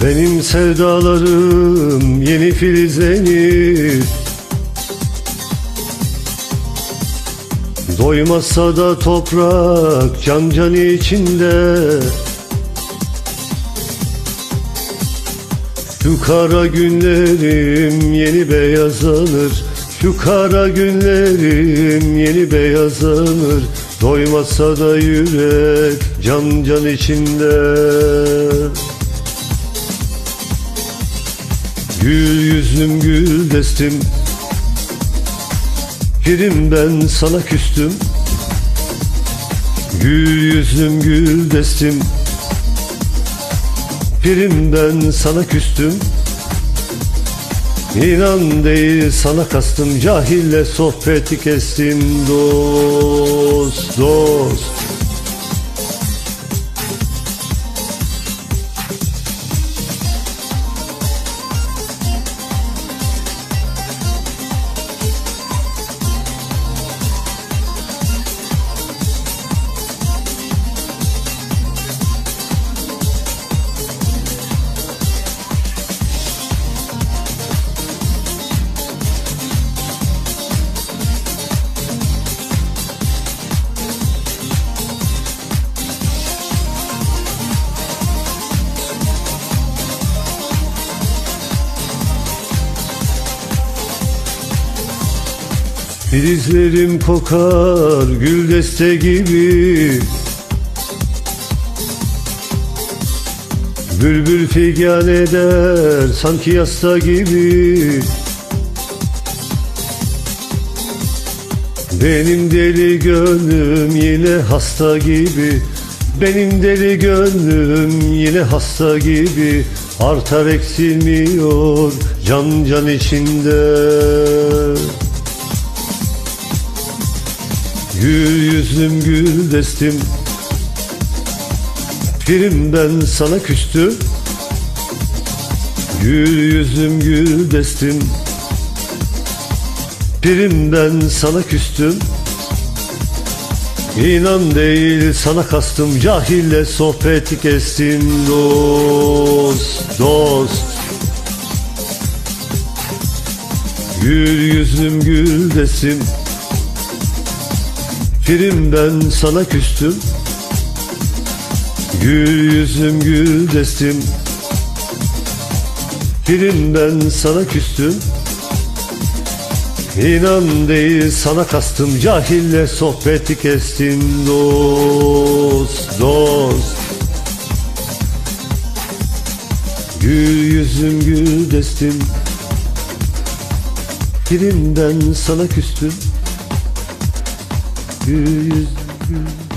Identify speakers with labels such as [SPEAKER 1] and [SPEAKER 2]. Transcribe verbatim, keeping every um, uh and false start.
[SPEAKER 1] Benim sevdalarım yeni filizlenir, doymazsa da toprak can can içinde. Şu kara günlerim yeni beyazlanır, şu kara günlerim yeni beyazlanır, doymazsa da yürek can can içinde. Gül yüzlüm gül destim, pirim ben sana küstüm. Gül yüzlüm gül destim, pirim ben sana küstüm. İnan değil sana kastım, cahille sohbeti kestim. Dost, dost. Filizlerim kokar gül deste gibi, bülbül figan eder sanki yasta gibi. Benim deli gönlüm yine hasta gibi, benim deli gönlüm yine hasta gibi. Artar eksilmiyor can can içinde. Gül yüzlüm gül destim, pirim ben sana küstüm. Gül yüzlüm gül destim, pirim ben sana küstüm. İnan değil sana kastım, cahille sohbeti kestim. Dost, dost. Gül yüzlüm gül destim, pirim ben sana küstüm. Gül yüzüm gül destim, pirim ben sana küstüm. İnan değil sana kastım, cahille sohbeti kestim. Dost, dost. Gül yüzüm gül destim, pirim ben sana küstüm. Gül yüzüm gül